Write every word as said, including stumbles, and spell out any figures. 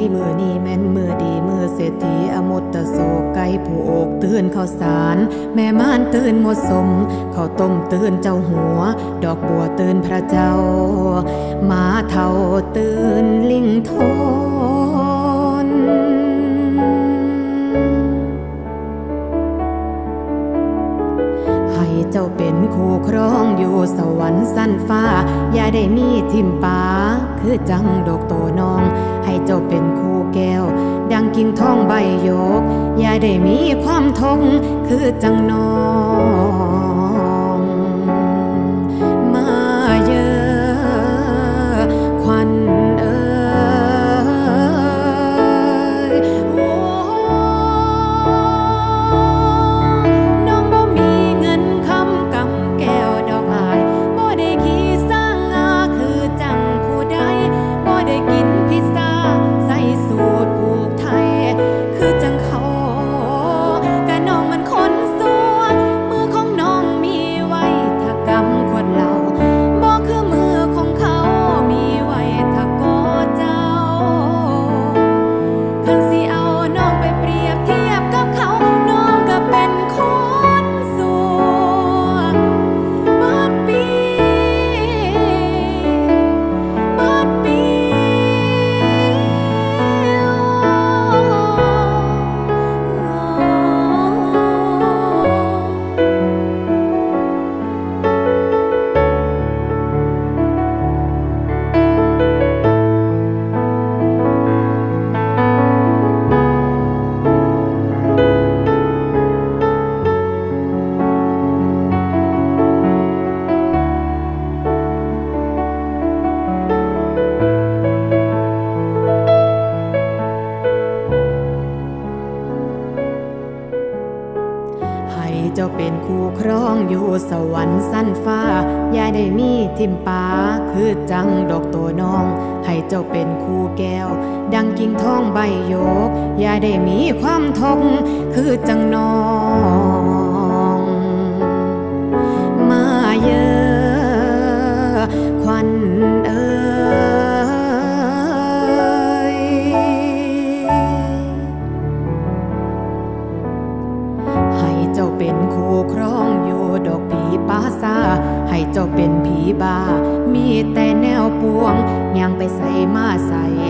มือนี้แม่นมือดีมือเศรษฐีอมุตตะโศกไก่ผู้โอกตื่นข้าวสารแม่ม่านตื่นหมดสมข้าวต้มตื่นเจ้าหัวดอกบัวตื่นพระเจ้าหมาเท่าตื่นลิงโทนให้เจ้าเป็นคู่ครองอยู่สวรรค์สั้นฟ้าอย่าได้มีทิมป่าคือจังดอกโตน้องให้เจ้าเป็นคู่แก้วดังกิ่งทองใบโยกอย่าได้มีความทงคือจังน้องมาเยอะควันเอ่ยน้องบ่มีเงินคำกำแก้วดอกอายบ่ได้ขี่สร้างงาคือจังผู้ใดบ่ได้กินพิซซ่าใส่สูตรผูกไทยคือจังเขากะน้องมันคนสัวมือของน้องมีไว้ถ้ากำขวดเหล้าบ่คือมือของเขามีไว้ถ้ากอดเจ้าคันสิเอาน้องไปเปรียบเทียบกับเขาน้องก็เป็นคนสัวเบิดปีเบิดปีให้เจ้าเป็นคู่ครองอยู่สวรรค์สั้นฟ้าอย่าได้มีทิมป่าคือจังดอกโตน้องให้เจ้าเป็นคู่แก้วดังกิ่งทองใบโยกอย่าได้มีความทงคือจังน้องมาเยอะควันเอ่ยให้เจ้าเป็นคู่ครองอยู่ดอกผีป้าซาให้เจ้าเป็นผีบามีแต่แนวปวงยังไปใส่มาใส่